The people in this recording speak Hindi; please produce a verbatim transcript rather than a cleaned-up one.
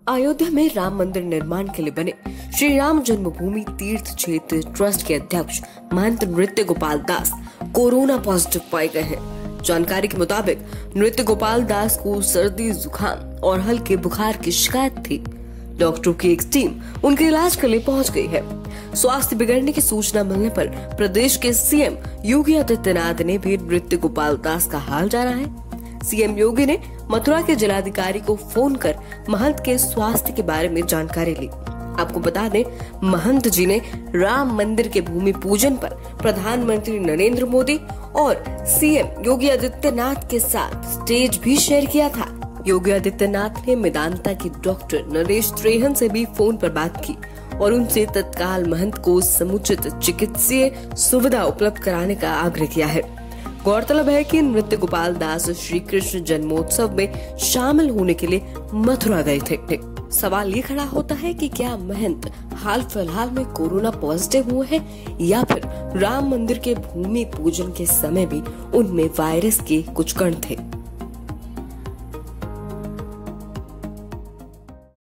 अयोध्या में राम मंदिर निर्माण के लिए बने श्री राम जन्मभूमि तीर्थ क्षेत्र ट्रस्ट के अध्यक्ष महंत नृत्य गोपाल दास कोरोना पॉजिटिव पाए गए हैं। जानकारी के मुताबिक नृत्य गोपाल दास को सर्दी जुकाम और हल्के बुखार की शिकायत थी। डॉक्टरों की एक टीम उनके इलाज के लिए पहुंच गई है। स्वास्थ्य बिगड़ने की सूचना मिलने पर प्रदेश के सीएम योगी आदित्यनाथ ने भी नृत्य गोपाल दास का हाल जाना है। सीएम योगी ने मथुरा के जिलाधिकारी को फोन कर महंत के स्वास्थ्य के बारे में जानकारी ली। आपको बता दें, महंत जी ने राम मंदिर के भूमि पूजन पर प्रधानमंत्री नरेंद्र मोदी और सीएम योगी आदित्यनाथ के साथ स्टेज भी शेयर किया था। योगी आदित्यनाथ ने मेदांता के डॉक्टर नरेश त्रेहन से भी फोन पर बात की और उनसे तत्काल महंत को समुचित चिकित्सीय सुविधा उपलब्ध कराने का आग्रह किया है। गौरतलब है कि नृत्य गोपाल दास श्री कृष्ण जन्मोत्सव में शामिल होने के लिए मथुरा गए थे। सवाल ये खड़ा होता है कि क्या महंत हाल फिलहाल में कोरोना पॉजिटिव हुए हैं या फिर राम मंदिर के भूमि पूजन के समय भी उनमें वायरस के कुछ कण थे।